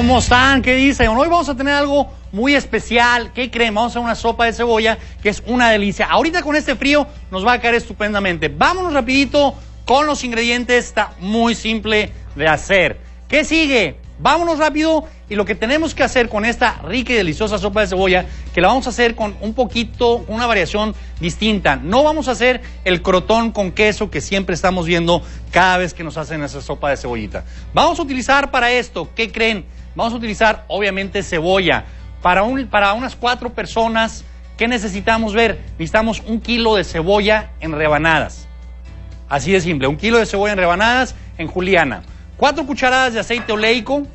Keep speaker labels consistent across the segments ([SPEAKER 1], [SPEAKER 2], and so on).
[SPEAKER 1] ¿Cómo están? ¿Qué dicen? Hoy vamos a tener algo muy especial. ¿Qué creen? Vamos a hacer una sopa de cebolla que es una delicia. Ahorita con este frío nos va a caer estupendamente. Vámonos rapidito con los ingredientes. Está muy simple de hacer. ¿Qué sigue? Vámonos rápido y lo que tenemos que hacer con esta rica y deliciosa sopa de cebolla, que la vamos a hacer con un poquito, una variación distinta. No vamos a hacer el crotón con queso que siempre estamos viendo cada vez que nos hacen esa sopa de cebollita. Vamos a utilizar para esto, ¿qué creen? Vamos a utilizar obviamente cebolla. Para unas 4 personas, ¿qué necesitamos ver? Necesitamos 1 kilo de cebolla en rebanadas. Así de simple, 1 kilo de cebolla en rebanadas en juliana. 4 cucharadas de aceite oleico,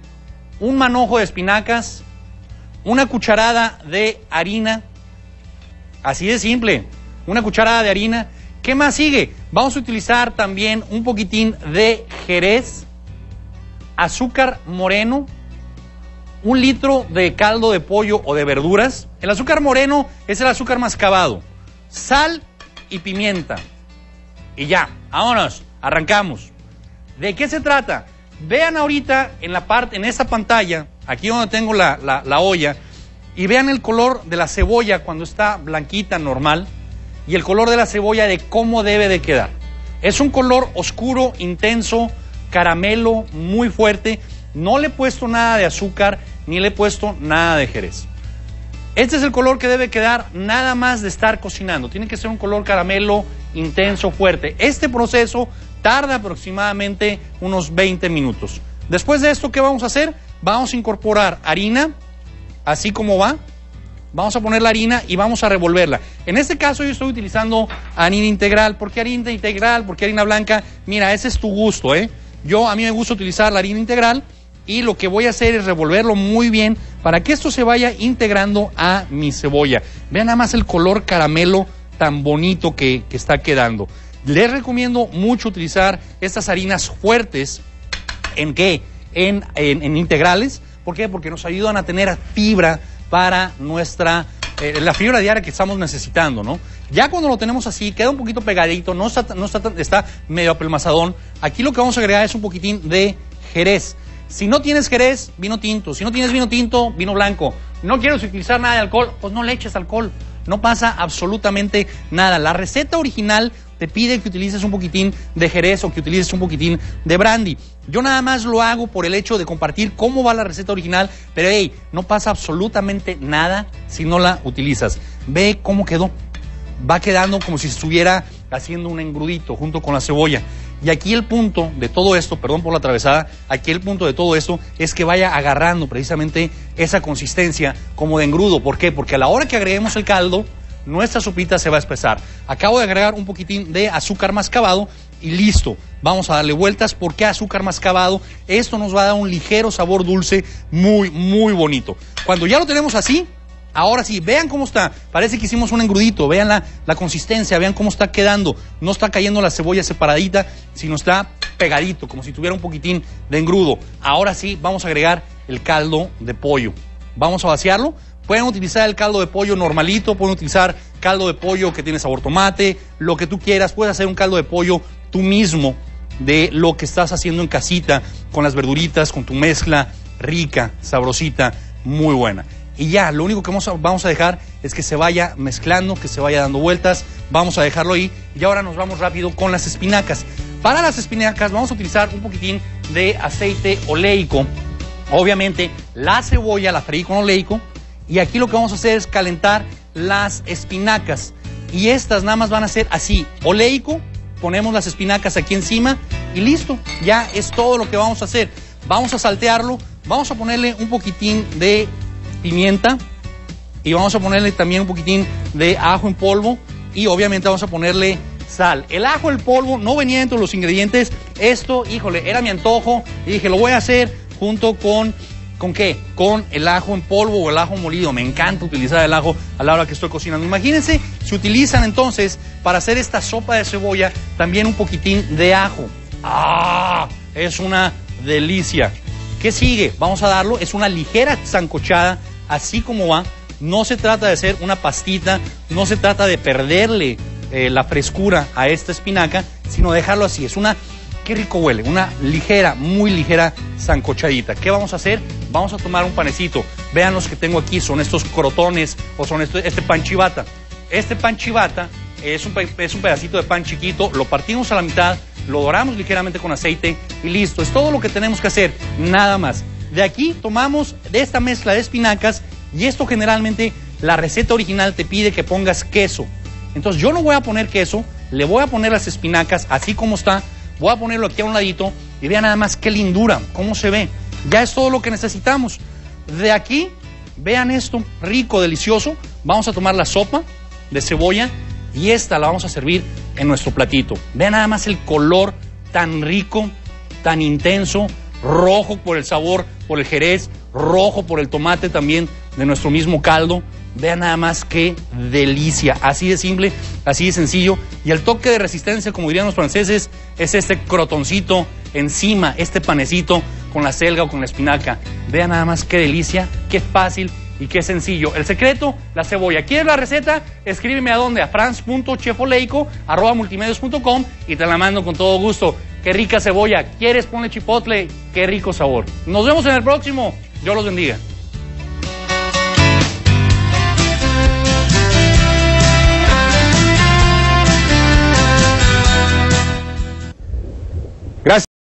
[SPEAKER 1] un manojo de espinacas, 1 cucharada de harina, así de simple, 1 cucharada de harina. ¿Qué más sigue? Vamos a utilizar también un poquitín de jerez, azúcar moreno, 1 litro de caldo de pollo o de verduras. El azúcar moreno es el azúcar mascabado, sal y pimienta. Y ya, vámonos, arrancamos. ¿De qué se trata? Vean ahorita en esta pantalla, aquí donde tengo la olla, y vean el color de la cebolla cuando está blanquita, normal, y el color de la cebolla de cómo debe de quedar. Es un color oscuro, intenso, caramelo, muy fuerte. No le he puesto nada de azúcar, ni le he puesto nada de jerez. Este es el color que debe quedar nada más de estar cocinando. Tiene que ser un color caramelo, intenso, fuerte. Este proceso tarda aproximadamente unos 20 minutos. Después de esto, ¿qué vamos a hacer? Vamos a incorporar harina, así como va. Vamos a poner la harina y vamos a revolverla. En este caso yo estoy utilizando harina integral. ¿Por qué harina integral? ¿Por qué harina blanca? Mira, ese es tu gusto, ¿eh? A mí me gusta utilizar la harina integral y lo que voy a hacer es revolverlo muy bien para que esto se vaya integrando a mi cebolla. Vean nada más el color caramelo tan bonito que está quedando. Les recomiendo mucho utilizar estas harinas fuertes. ¿En qué? En integrales. ¿Por qué? Porque nos ayudan a tener fibra para la fibra diaria que estamos necesitando, ¿no? Ya cuando lo tenemos así, queda un poquito pegadito, está medio apelmazadón. Aquí lo que vamos a agregar es un poquitín de jerez. Si no tienes jerez, vino tinto. Si no tienes vino tinto, vino blanco. No quieres utilizar nada de alcohol, pues no le eches alcohol. No pasa absolutamente nada. La receta original te pide que utilices un poquitín de jerez o que utilices un poquitín de brandy. Yo nada más lo hago por el hecho de compartir cómo va la receta original, pero hey, no pasa absolutamente nada si no la utilizas. Ve cómo quedó. Va quedando como si estuviera haciendo un engrudito junto con la cebolla. Y aquí el punto de todo esto, perdón por la atravesada, aquí el punto de todo esto es que vaya agarrando precisamente esa consistencia como de engrudo. ¿Por qué? Porque a la hora que agreguemos el caldo, nuestra sopita se va a espesar. Acabo de agregar un poquitín de azúcar mascabado y listo. Vamos a darle vueltas. ¿Por qué azúcar mascabado? Esto nos va a dar un ligero sabor dulce muy, muy bonito. Cuando ya lo tenemos así, ahora sí, vean cómo está. Parece que hicimos un engrudito. Vean la consistencia, vean cómo está quedando. No está cayendo la cebolla separadita, sino está pegadito, como si tuviera un poquitín de engrudo. Ahora sí, vamos a agregar el caldo de pollo. Vamos a vaciarlo. Pueden utilizar el caldo de pollo normalito, pueden utilizar caldo de pollo que tiene sabor tomate, lo que tú quieras. Puedes hacer un caldo de pollo tú mismo de lo que estás haciendo en casita, con las verduritas, con tu mezcla rica, sabrosita, muy buena. Y ya, lo único que vamos a dejar es que se vaya mezclando, que se vaya dando vueltas. Vamos a dejarlo ahí y ahora nos vamos rápido con las espinacas. Para las espinacas vamos a utilizar un poquitín de aceite oleico. Obviamente la cebolla la freí con oleico. Y aquí lo que vamos a hacer es calentar las espinacas. Y estas nada más van a ser así, oleico, ponemos las espinacas aquí encima y listo. Ya es todo lo que vamos a hacer. Vamos a saltearlo, vamos a ponerle un poquitín de pimienta y vamos a ponerle también un poquitín de ajo en polvo y obviamente vamos a ponerle sal. El ajo en polvo no venía dentro de los ingredientes. Esto, híjole, era mi antojo y dije, lo voy a hacer junto con... ¿Con qué? Con el ajo en polvo o el ajo molido. Me encanta utilizar el ajo a la hora que estoy cocinando. Imagínense si utilizan entonces para hacer esta sopa de cebolla también un poquitín de ajo. ¡Ah! Es una delicia. ¿Qué sigue? Vamos a darlo. Es una ligera sancochada, así como va. No se trata de hacer una pastita, no se trata de perderle la frescura a esta espinaca, sino dejarlo así. Es una... Qué rico huele, una ligera, muy ligera sancochadita. ¿Qué vamos a hacer? Vamos a tomar un panecito. Vean los que tengo aquí, son estos crotones o son este pan chivata. Este pan chivata es un pedacito de pan chiquito, lo partimos a la mitad, lo doramos ligeramente con aceite y listo. Es todo lo que tenemos que hacer, nada más. De aquí tomamos de esta mezcla de espinacas y esto generalmente la receta original te pide que pongas queso. Entonces yo no voy a poner queso, le voy a poner las espinacas así como está, voy a ponerlo aquí a un ladito y vean nada más qué lindura, cómo se ve. Ya es todo lo que necesitamos. De aquí, vean esto, rico, delicioso. Vamos a tomar la sopa de cebolla y esta la vamos a servir en nuestro platito. Vean nada más el color tan rico, tan intenso, rojo por el sabor, por el jerez, rojo por el tomate también de nuestro mismo caldo. Vean nada más qué delicia, así de simple, así de sencillo. Y el toque de resistencia, como dirían los franceses, es este crotoncito encima, este panecito con la selga o con la espinaca. Vean nada más qué delicia, qué fácil y qué sencillo. El secreto, la cebolla. ¿Quieres la receta? Escríbeme a dónde, a franz.chefoleico@multimedios.com y te la mando con todo gusto. Qué rica cebolla. ¿Quieres? Ponle chipotle. Qué rico sabor. Nos vemos en el próximo. Dios los bendiga.